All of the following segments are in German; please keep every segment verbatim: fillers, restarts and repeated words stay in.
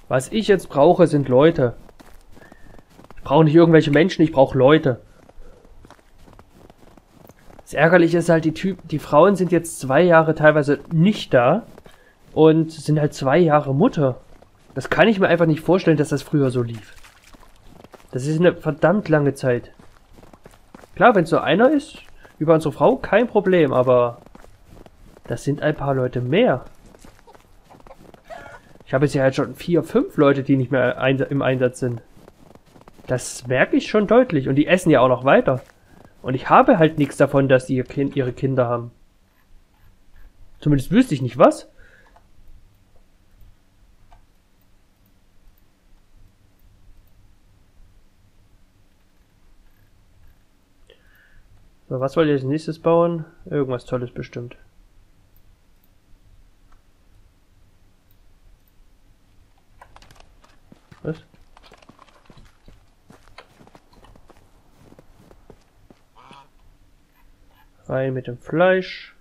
Was ich jetzt brauche, sind Leute. Ich brauche nicht irgendwelche Menschen, ich brauche Leute. Das Ärgerliche ist halt, die Typen, die Frauen sind jetzt zwei Jahre teilweise nicht da und sind halt zwei Jahre Mutter. Das kann ich mir einfach nicht vorstellen, dass das früher so lief. Das ist eine verdammt lange Zeit. Klar, wenn es so einer ist, über unsere Frau, kein Problem, aber das sind ein paar Leute mehr. Ich habe jetzt ja halt schon vier, fünf Leute, die nicht mehr im Einsatz sind. Das merke ich schon deutlich. Und die essen ja auch noch weiter. Und ich habe halt nichts davon, dass die ihr kind, ihre Kinder haben. Zumindest wüsste ich nicht was. So, was soll ich als nächstes bauen? Irgendwas Tolles bestimmt. Was? Rein mit dem Fleisch.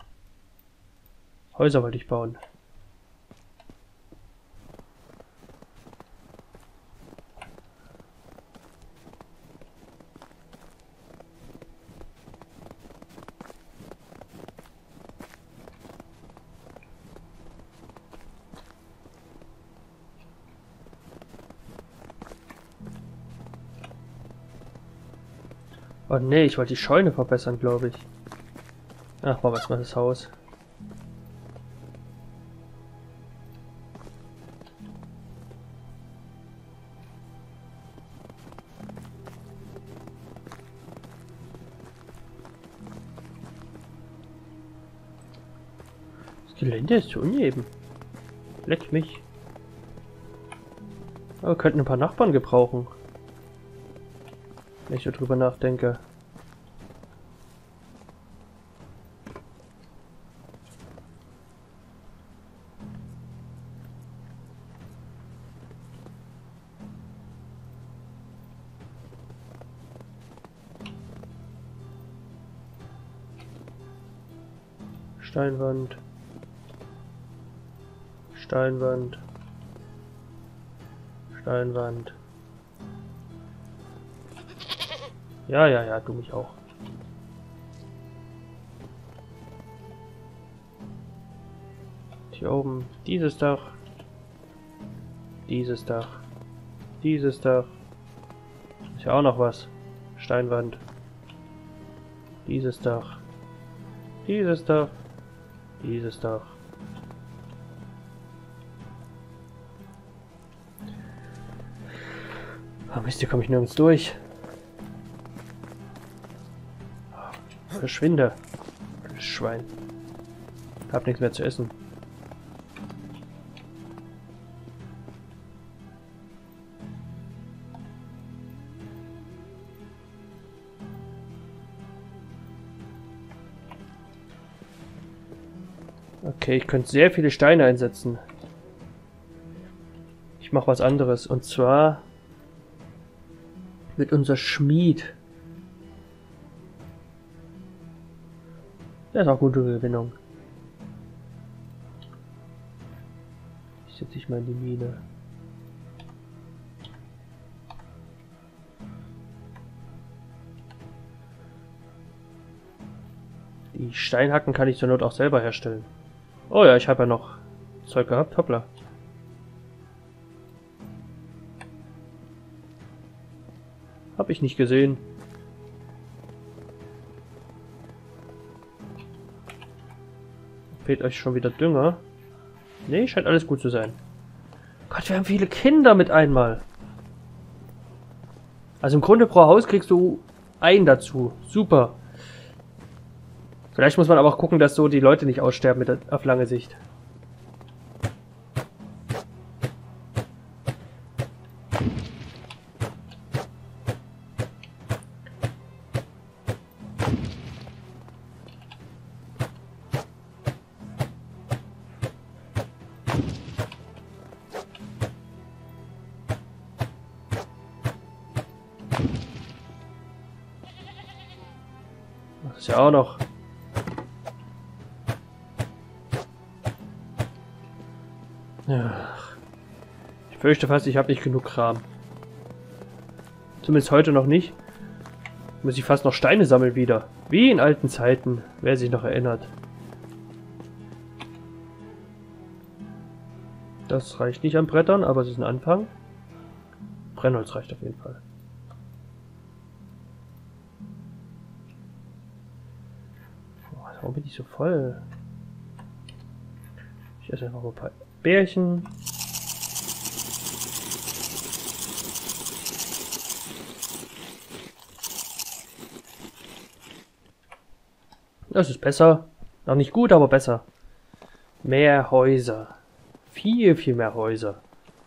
Häuser wollte ich bauen. Oh nee, ich wollte die Scheune verbessern, glaube ich. Ach, bauen wir erstmal das Haus. Das Gelände ist zu uneben. Leck mich. Aber wir könnten ein paar Nachbarn gebrauchen. Wenn ich so drüber nachdenke. Steinwand. Steinwand. Steinwand. Ja, ja, ja, du mich auch. Hier oben dieses Dach. Dieses Dach. Dieses Dach. Ist ja auch noch was. Steinwand. Dieses Dach. Dieses Dach. Dieses Dach. Ah Mist, hier komme ich nirgends durch. Verschwinde. Du Schwein. Hab nichts mehr zu essen. Okay, ich könnte sehr viele Steine einsetzen. Ich mache was anderes. Und zwar mit unser Schmied. Das ist auch gute Gewinnung. Ich setze dich mal in die Mine. Die Steinhacken kann ich zur Not auch selber herstellen. Oh ja, ich habe ja noch Zeug gehabt. Hoppla. Hab ich nicht gesehen. Fehlt euch schon wieder Dünger? Nee, scheint alles gut zu sein. Gott, wir haben viele Kinder mit einmal. Also im Grunde pro Haus kriegst du einen dazu. Super. Vielleicht muss man aber auch gucken, dass so die Leute nicht aussterben mit der, auf lange Sicht. Das ist ja auch noch. Ja. Ich fürchte fast, ich habe nicht genug Kram. Zumindest heute noch nicht. Muss ich fast noch Steine sammeln wieder. Wie in alten Zeiten, wer sich noch erinnert. Das reicht nicht an Brettern, aber es ist ein Anfang. Brennholz reicht auf jeden Fall. Boah, warum bin ich so voll? Ich esse einfach mal ein paar Bärchen. Das ist besser. Noch nicht gut, aber besser. Mehr Häuser. Viel, viel mehr Häuser.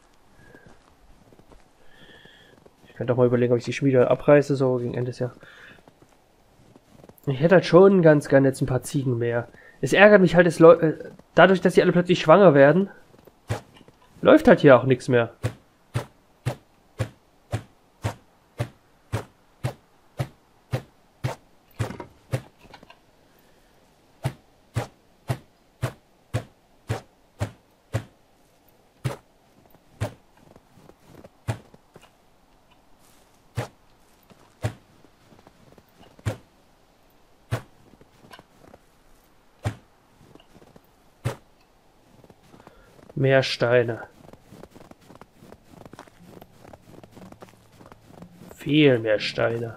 Ich könnte auch mal überlegen, ob ich die Schmiede abreiße, so gegen Ende des Jahres. Ich hätte halt schon ganz gerne jetzt ein paar Ziegen mehr. Es ärgert mich halt, es äh, dadurch, dass sie alle plötzlich schwanger werden, läuft halt hier auch nichts mehr. Mehr Steine. Viel mehr Steine.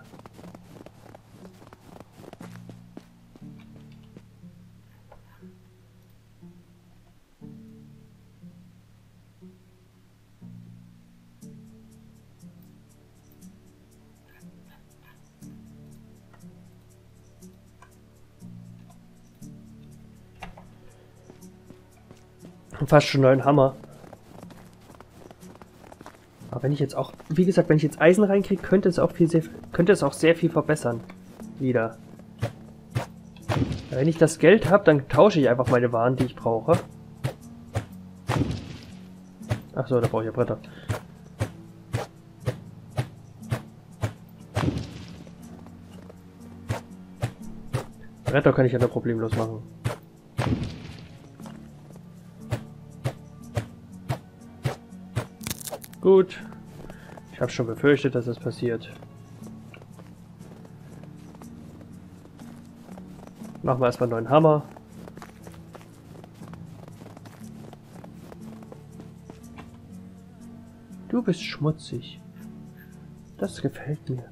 Fast schon neuen Hammer. Aber wenn ich jetzt auch, wie gesagt, wenn ich jetzt Eisen reinkriege, könnte es auch viel, sehr, könnte es auch sehr viel verbessern. Wieder. Wenn ich das Geld habe, dann tausche ich einfach meine Waren, die ich brauche. Ach so, da brauche ich ja Bretter. Bretter kann ich ja nur problemlos machen. Gut. Ich habe schon befürchtet, dass das passiert. Machen wir erstmal einen neuen Hammer. Du bist schmutzig. Das gefällt mir.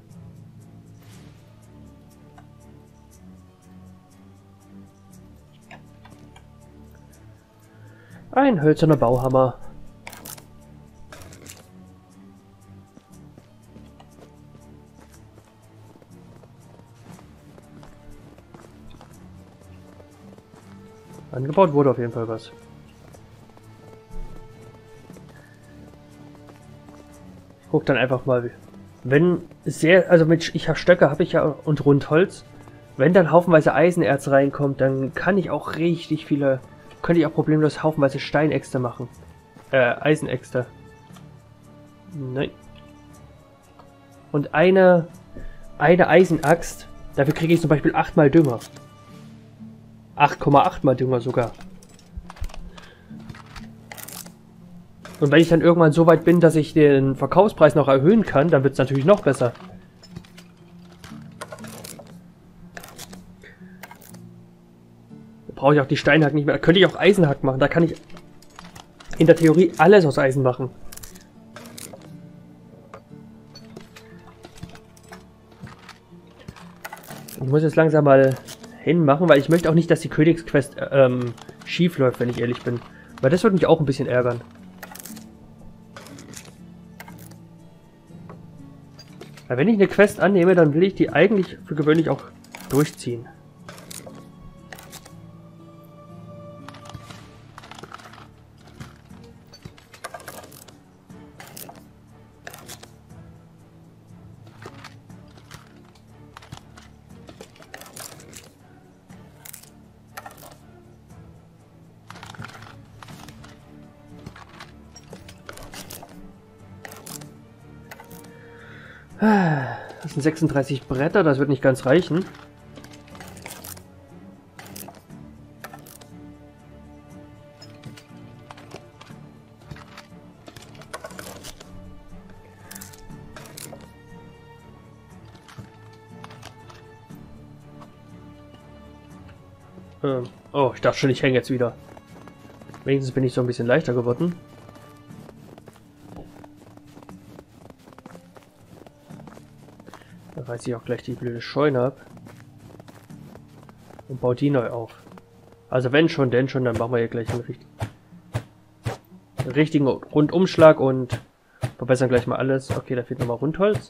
Ein hölzerner Bauhammer. Angebaut wurde auf jeden Fall was. Ich guck dann einfach mal, wenn sehr, also mit, ich habe Stöcke, habe ich ja und Rundholz. Wenn dann haufenweise Eisenerz reinkommt, dann kann ich auch richtig viele, könnte ich auch problemlos haufenweise Steinäxte machen. Äh, Eisenäxte. Nein. Und eine, eine Eisenaxt, dafür kriege ich zum Beispiel achtmal Dünger. acht Komma acht mal Dünger sogar. Und wenn ich dann irgendwann so weit bin, dass ich den Verkaufspreis noch erhöhen kann, dann wird es natürlich noch besser. Da brauche ich auch die Steinhack nicht mehr. Da könnte ich auch Eisenhack machen. Da kann ich in der Theorie alles aus Eisen machen. Ich muss jetzt langsam mal hinmachen, weil ich möchte auch nicht, dass die Königsquest ähm, schief läuft, wenn ich ehrlich bin. Weil das würde mich auch ein bisschen ärgern. Weil wenn ich eine Quest annehme, dann will ich die eigentlich für gewöhnlich auch durchziehen. Das sind sechsunddreißig Bretter, das wird nicht ganz reichen. Ähm, oh, ich dachte schon, ich hänge jetzt wieder. Wenigstens bin ich so ein bisschen leichter geworden. Da reiße ich auch gleich die blöde Scheune ab. Und baue die neu auf. Also wenn schon, denn schon, dann machen wir hier gleich einen richtigen, einen richtigen Rundumschlag und verbessern gleich mal alles. Okay, da fehlt nochmal Rundholz.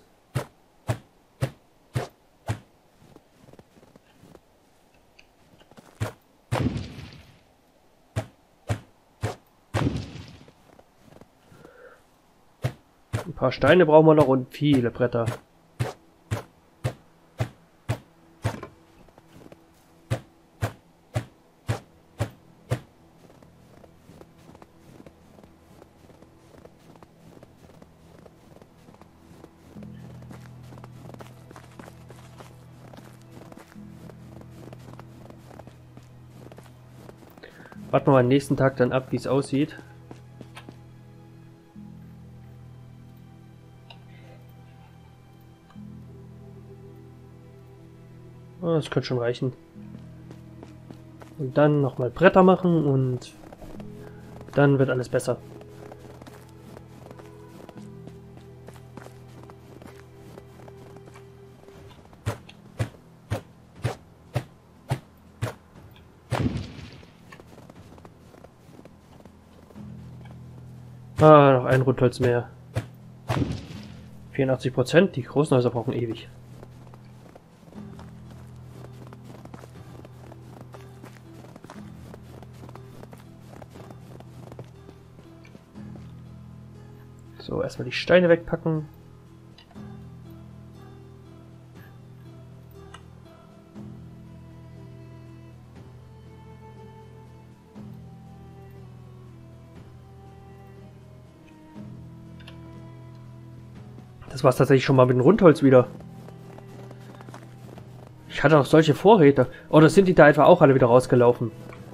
Ein paar Steine brauchen wir noch und viele Bretter. Warten wir mal am nächsten Tag dann ab, wie es aussieht. Oh, das könnte schon reichen. Und dann nochmal Bretter machen und dann wird alles besser. Ah, noch ein Rundholz mehr. vierundachtzig Prozent, die großen Häuser brauchen ewig. So, erstmal die Steine wegpacken. Das war's tatsächlich schon mal mit dem Rundholz wieder. Ich hatte auch solche Vorräte. Oder sind die da etwa auch alle wieder rausgelaufen?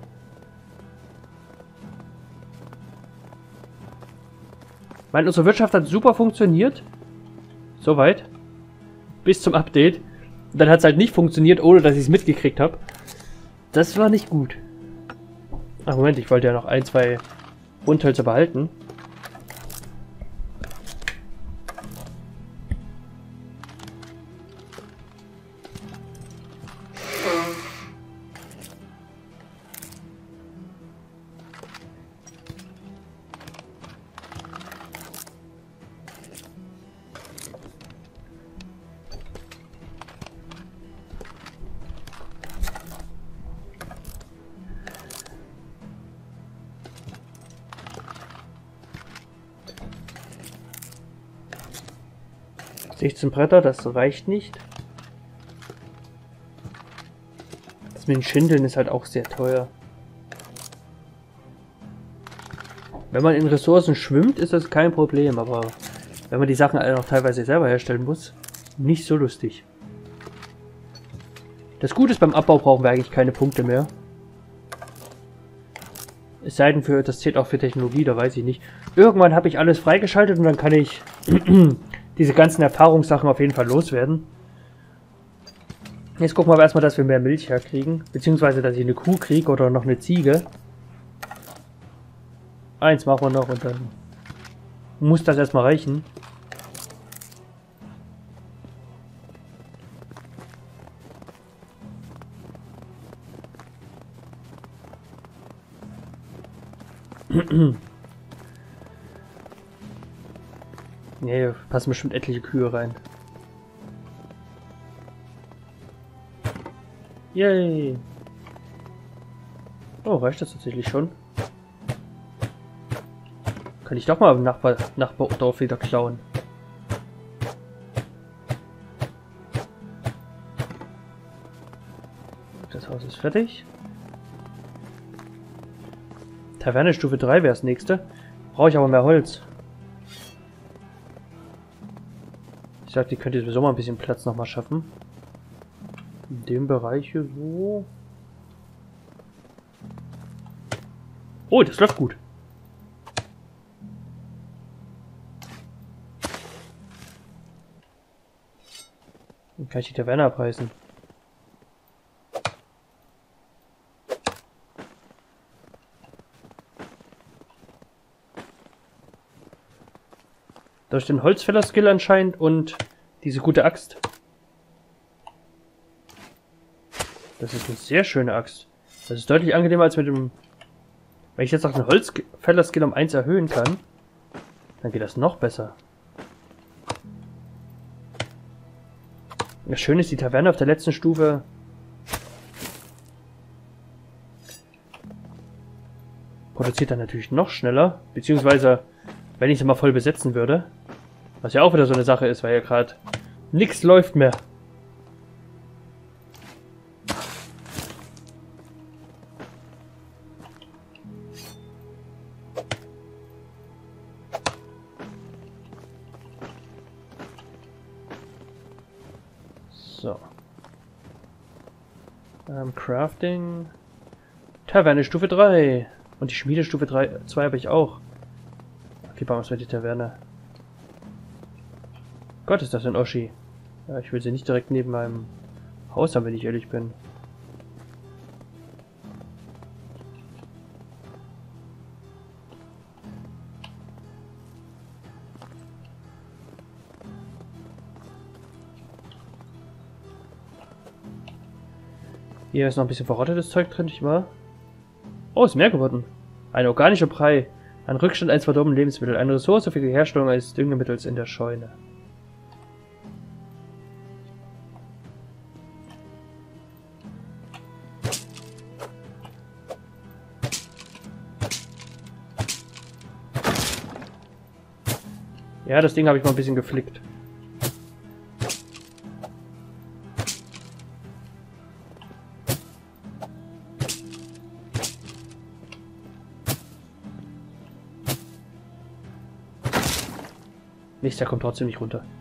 Ich meine, unsere Wirtschaft hat super funktioniert. Soweit. Bis zum Update. Und dann hat es halt nicht funktioniert, ohne dass ich es mitgekriegt habe. Das war nicht gut. Ach Moment, ich wollte ja noch ein, zwei Rundhölzer behalten. sechzehn Bretter, das reicht nicht. Das mit den Schindeln ist halt auch sehr teuer. Wenn man in Ressourcen schwimmt, ist das kein Problem, aber wenn man die Sachen alle noch teilweise selber herstellen muss, nicht so lustig. Das Gute ist, beim Abbau brauchen wir eigentlich keine Punkte mehr. Es sei denn, für, das zählt auch für Technologie, da weiß ich nicht. Irgendwann habe ich alles freigeschaltet und dann kann ich diese ganzen Erfahrungssachen auf jeden Fall loswerden. Jetzt gucken wir aber erstmal, dass wir mehr Milch herkriegen. Beziehungsweise, dass ich eine Kuh kriege oder noch eine Ziege. Eins machen wir noch und dann muss das erstmal reichen. Nee, passen bestimmt etliche Kühe rein. Yay! Oh, reicht das tatsächlich schon? Kann ich doch mal im Nachbar Nachbardorf wieder klauen. Das Haus ist fertig. Taverne Stufe drei wäre das nächste. Brauche ich aber mehr Holz. Ich sag, die könnt ihr sowieso mal ein bisschen Platz nochmal schaffen. In dem Bereich hier so. Oh, das läuft gut. Dann kann ich die Taverne abreißen. Durch den Holzfäller-Skill anscheinend und diese gute Axt. Das ist eine sehr schöne Axt. Das ist deutlich angenehmer als mit dem... Wenn ich jetzt noch den Holzfäller-Skill um eins erhöhen kann, dann geht das noch besser. Das Schöne ist, die Taverne auf der letzten Stufe produziert dann natürlich noch schneller, beziehungsweise wenn ich sie mal voll besetzen würde, was ja auch wieder so eine Sache ist, weil ja gerade nichts läuft mehr. So. Ähm, Crafting. Taverne Stufe drei. Und die Schmiede Stufe drei, zwei habe ich auch. Okay, bauen wir uns mal die Taverne. Gott, ist das ein Oschi. Ja, ich will sie nicht direkt neben meinem Haus haben, wenn ich ehrlich bin. Hier ist noch ein bisschen verrottetes Zeug drin, nicht wahr? Oh, ist mehr geworden. Ein organischer Brei. Ein Rückstand eines verdorbenen Lebensmittels. Eine Ressource für die Herstellung eines Düngemittels in der Scheune. Ja, das Ding habe ich mal ein bisschen geflickt. Nichts, der kommt trotzdem nicht runter.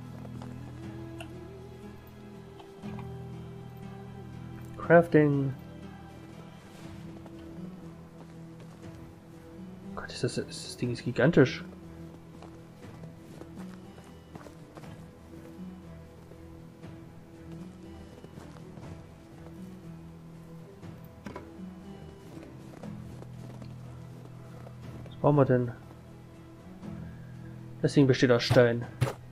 Crafting. Gott, ist das, ist das Ding ist gigantisch. Was brauchen wir denn? Das Ding besteht aus Stein.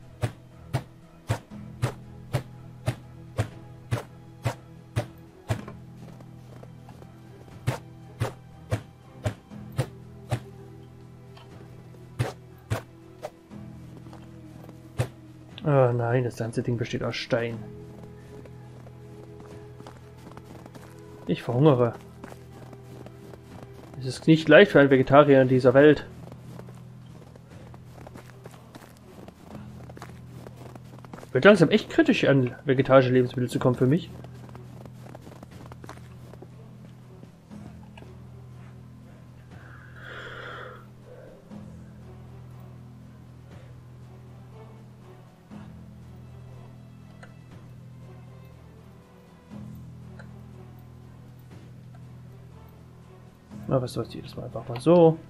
Oh nein, das ganze Ding besteht aus Stein. Ich verhungere. Es ist nicht leicht für einen Vegetarier in dieser Welt. Wird langsam echt kritisch, an vegetarische Lebensmittel zu kommen für mich. Na, was soll's jedes Mal einfach mal so.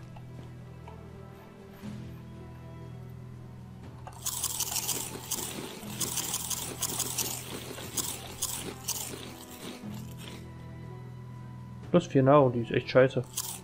Plus vier Nahrung, die ist echt scheiße.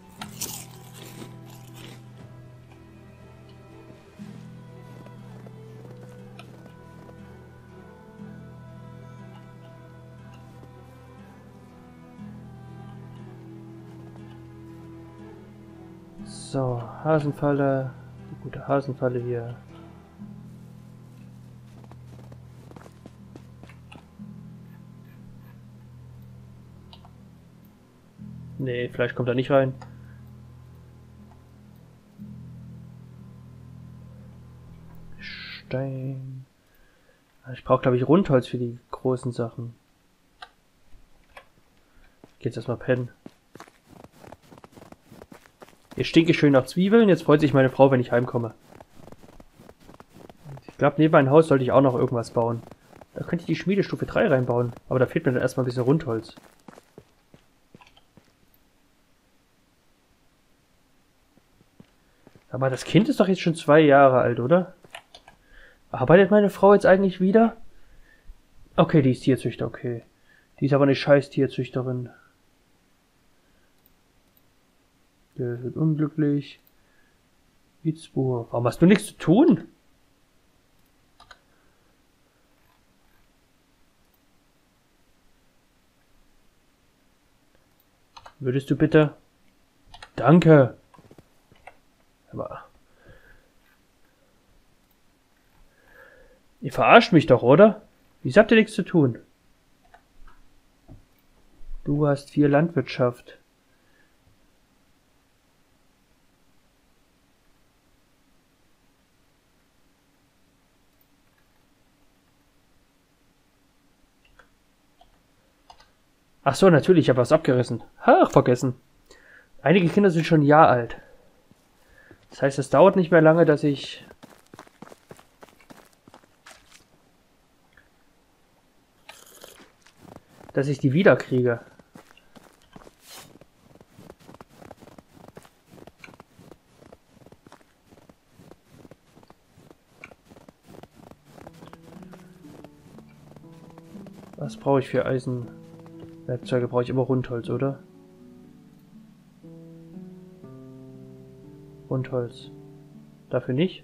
So, Hasenfalle. Die gute Hasenfalle hier. Nee, Fleisch kommt da nicht rein. Stein. Ich brauche, glaube ich, Rundholz für die großen Sachen. Ich geh jetzt erstmal pennen. Jetzt stinke ich schön nach Zwiebeln. Jetzt freut sich meine Frau, wenn ich heimkomme. Ich glaube, neben meinem Haus sollte ich auch noch irgendwas bauen. Da könnte ich die Schmiedestufe drei reinbauen. Aber da fehlt mir dann erstmal ein bisschen Rundholz. Aber das Kind ist doch jetzt schon zwei Jahre alt, oder? Arbeitet meine Frau jetzt eigentlich wieder? Okay, die ist Tierzüchter, okay. Die ist aber eine scheiß Tierzüchterin. Der wird unglücklich. Itzbur. Warum hast du nichts zu tun? Würdest du bitte? Danke. Aber ihr verarscht mich doch, oder? Wieso habt ihr nichts zu tun? Du hast vier Landwirtschaft. Ach so, natürlich, ich habe was abgerissen. Ach, vergessen. Einige Kinder sind schon ein Jahr alt. Das heißt, es dauert nicht mehr lange, dass ich... dass ich die wiederkriege. Was brauche ich für Eisenwerkzeuge? Brauche ich immer Rundholz, oder? Rundholz. Dafür nicht?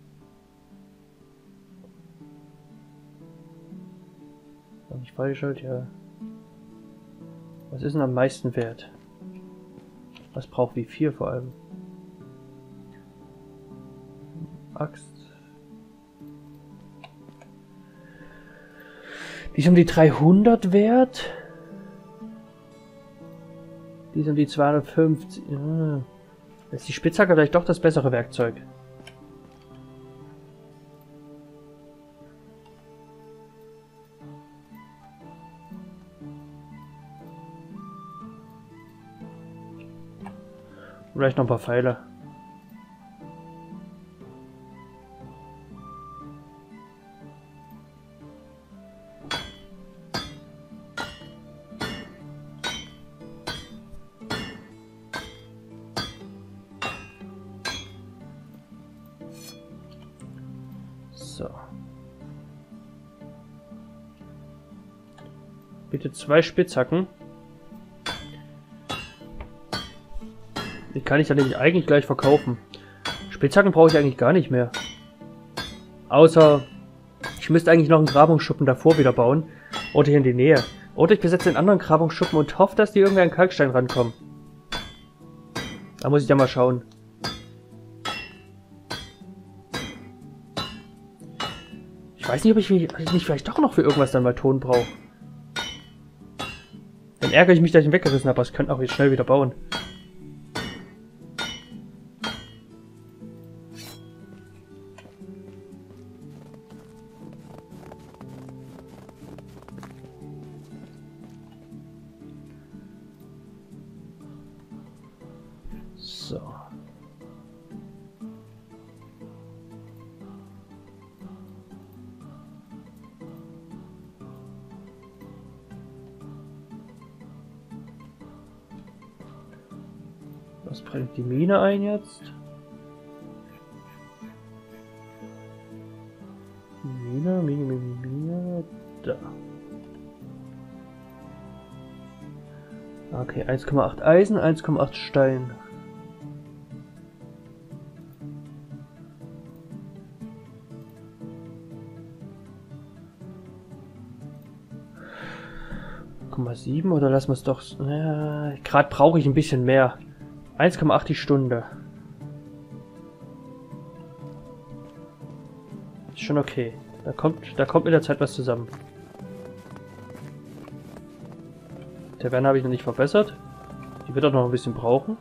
Habe ich freigeschaltet? Ja. Was ist denn am meisten wert? Was braucht wie viel vor allem? Axt. Die sind um die dreihundert wert. Die sind um die zweihundertfünfzig. Ja. Ist die Spitzhacke vielleicht doch das bessere Werkzeug? Vielleicht noch ein paar Pfeile. So. Bitte zwei Spitzhacken. Die kann ich dann nämlich eigentlich gleich verkaufen. Spitzhacken brauche ich eigentlich gar nicht mehr. Außer, ich müsste eigentlich noch einen Grabungsschuppen davor wieder bauen. Oder hier in die Nähe. Oder ich besetze einen anderen Grabungsschuppen und hoffe, dass die irgendwie an Kalkstein rankommen. Da muss ich ja mal schauen. Ich weiß nicht, ob ich nicht vielleicht doch noch für irgendwas dann mal Ton brauche. Dann ärgere ich mich, dass ich ihn weggerissen habe, aber ich könnte auch jetzt schnell wieder bauen. So. Was bringt die Mine ein jetzt? Mine, Mine, Mine, Mine, da. Okay, eins Komma acht Eisen, eins Komma acht Stein. eins Komma sieben oder lassen wir es doch... Äh, Gerade brauche ich ein bisschen mehr. eins Komma acht die Stunde. Ist schon okay. Da kommt, da kommt mit der Zeit was zusammen. Taverne habe ich noch nicht verbessert. Die wird auch noch ein bisschen brauchen.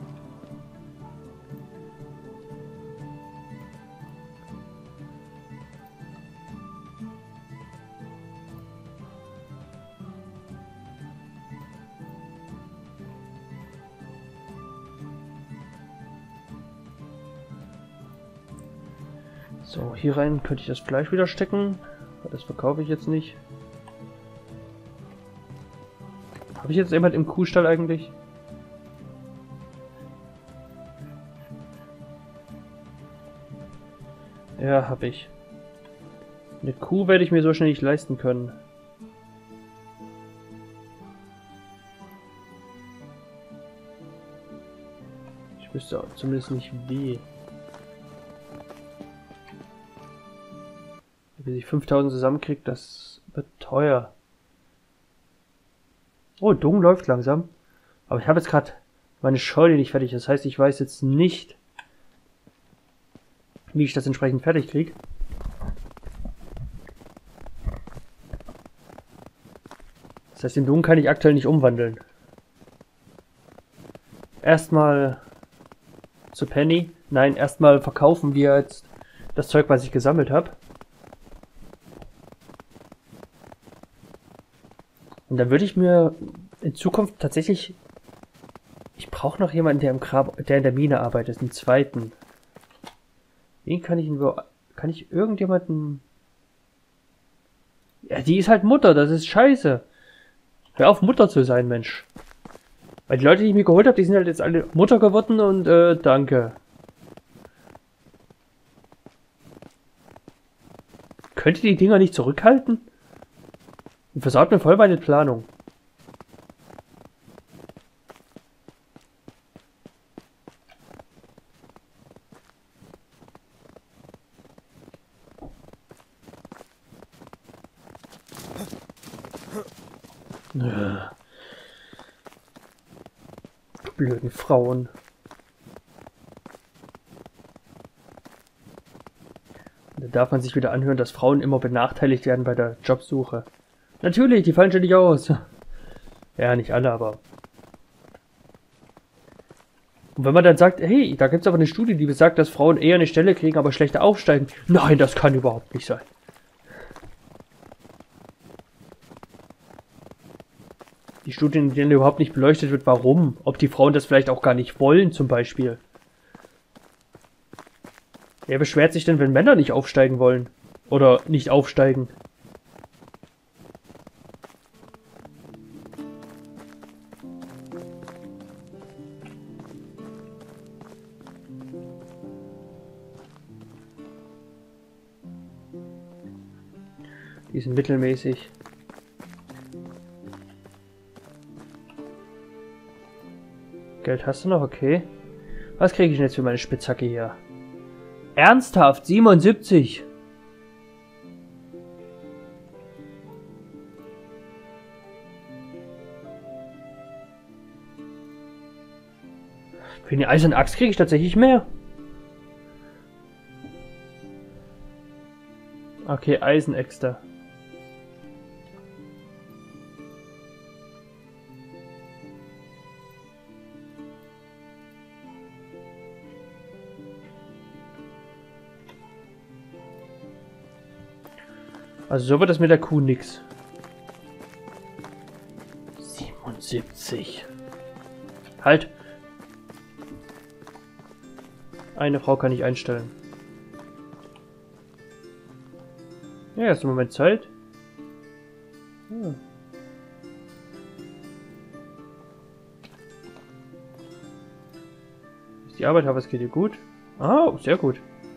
So, hier rein könnte ich das Fleisch wieder stecken. Das verkaufe ich jetzt nicht. Habe ich jetzt jemand im Kuhstall eigentlich? Ja, habe ich. Eine Kuh werde ich mir so schnell nicht leisten können. Ich wüsste auch zumindest nicht wie. Wenn ich fünftausend zusammenkriege, das wird teuer. Oh, Dung läuft langsam. Aber ich habe jetzt gerade Meine Scheune nicht fertig. Das heißt, ich weiß jetzt nicht, wie ich das entsprechend fertig kriege. Das heißt, den Dung kann ich aktuell nicht umwandeln. Erstmal zu Penny. Nein, erstmal verkaufen wir jetzt das Zeug, was ich gesammelt habe. Und dann würde ich mir in Zukunft tatsächlich... Ich brauche noch jemanden, der im Grab, der in der Mine arbeitet, einen zweiten. Wen kann ich denn... Kann ich irgendjemanden... Ja, die ist halt Mutter, das ist scheiße. Hör auf, Mutter zu sein, Mensch. Weil die Leute, die ich mir geholt habe, die sind halt jetzt alle Mutter geworden und äh, danke. Könnt ihr die Dinger nicht zurückhalten? Und versaut mir voll meine Planung. Ja. Blöden Frauen. Da darf man sich wieder anhören, dass Frauen immer benachteiligt werden bei der Jobsuche. Natürlich, die fallen ständig aus. Ja, nicht alle, aber... Und wenn man dann sagt, hey, da gibt es aber eine Studie, die besagt, dass Frauen eher eine Stelle kriegen, aber schlechter aufsteigen. Nein, das kann überhaupt nicht sein. Die Studien, in denen überhaupt nicht beleuchtet wird, warum. Ob die Frauen das vielleicht auch gar nicht wollen, zum Beispiel. Wer beschwert sich denn, wenn Männer nicht aufsteigen wollen? Oder nicht aufsteigen? Die sind mittelmäßig. Geld hast du noch? Okay. Was kriege ich denn jetzt für meine Spitzhacke hier? Ernsthaft? siebenundsiebzig? Für die eiserne Axt kriege ich tatsächlich mehr. Okay, Eisenäxte. Also so wird das mit der Kuh nix. siebenundsiebzig. Halt. Eine Frau kann ich einstellen. Ja, erst einen Moment Zeit. Ja. Ist die Arbeit, aber es geht dir gut? Ah, sehr gut.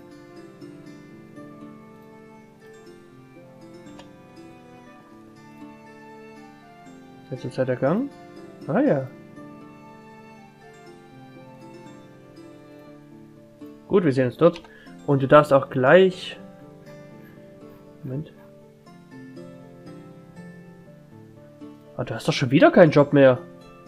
Letzte Zeit ergangen? Ah ja. Gut, wir sehen uns dort. Und du darfst auch gleich... Moment. Ah, du hast doch schon wieder keinen Job mehr.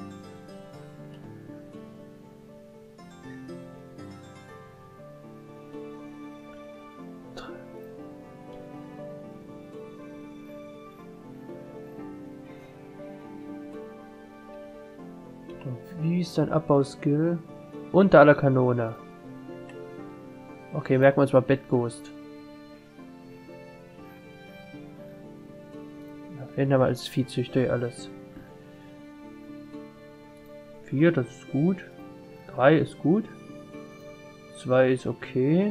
Wie ist dein Abbauskill? Unter aller Kanone. Okay, merken wir uns mal Bettghost. Werden aber als Viehzüchter alles. Vier, das ist gut. Drei ist gut. Zwei ist okay.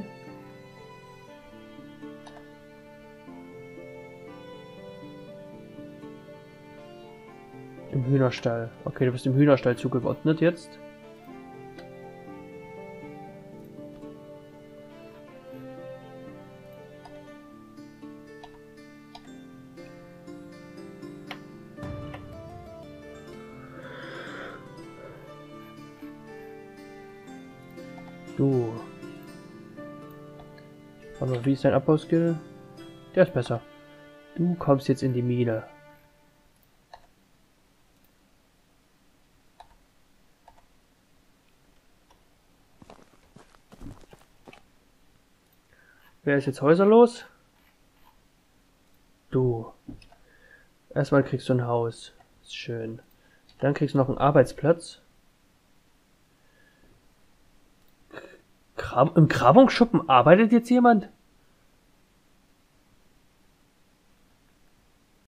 Im Hühnerstall. Okay, du bist im Hühnerstall zugeordnet jetzt. Du. Aber wie ist dein Abbauskill? Der ist besser. Du kommst jetzt in die Mine. Wer ist jetzt häuserlos? Du. Erstmal kriegst du ein Haus. Ist schön. Dann kriegst du noch einen Arbeitsplatz. Grab Im Grabungsschuppen arbeitet jetzt jemand?